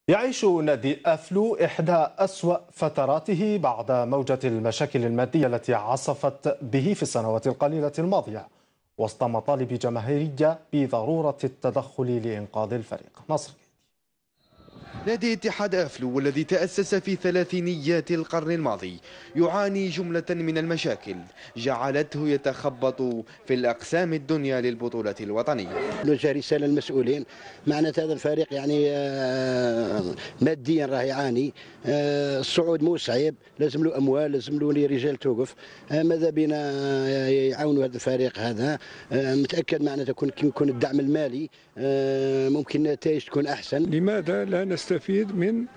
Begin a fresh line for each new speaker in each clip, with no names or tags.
يعيش نادي أفلو إحدى أسوأ فتراته بعد موجة المشاكل المادية التي عصفت به في السنوات القليلة الماضية، وسط مطالب جماهيرية بضرورة التدخل لإنقاذ الفريق. نصر.
نادي اتحاد أفلو والذي تأسس في ثلاثينيات القرن الماضي يعاني جملة من المشاكل جعلته يتخبط في الأقسام الدنيا للبطولة الوطنية.
نوجه رسالة للمسؤولين، معنات هذا الفريق يعني ماديا راه يعاني، الصعود مو صعيب، لازم له أموال، لازم له رجال توقف. ماذا بنا يعاونوا هذا الفريق هذا. متأكد معناتها يكون الدعم المالي ممكن النتائج تكون أحسن.
لماذا لا نستفيد من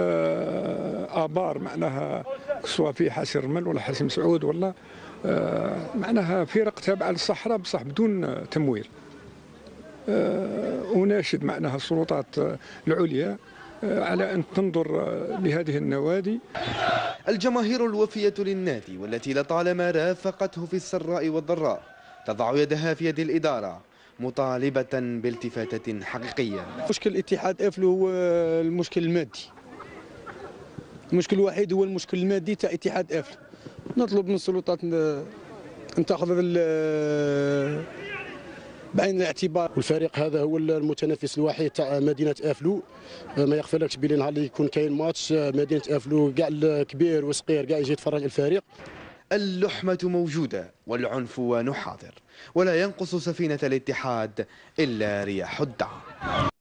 آبار معناها سواء في حاسم رمل ولا حاسم سعود ولا معناها فرق تابعة للصحراء بصح بدون تمويل. أناشد معناها السلطات العليا على أن تنظر لهذه النوادي.
الجماهير الوفية للنادي والتي لطالما رافقته في السراء والضراء تضع يدها في يد الإدارة مطالبة بالتفاتة حقيقية.
مشكل اتحاد أفلو هو المشكل المادي. المشكل الوحيد هو المشكل المادي تاع اتحاد أفلو. نطلب من السلطات أن تأخذ بعين الاعتبار.
والفريق هذا هو المتنافس الوحيد تاع مدينة أفلو. ما يغفلكش بلي نهار اللي يكون كاين ماتش مدينة أفلو كاع الكبير والصغير كاع يجي يتفرج الفريق.
اللحمة موجودة والعنف حاضر، ولا ينقص سفينة الاتحاد إلا رياح الدعم.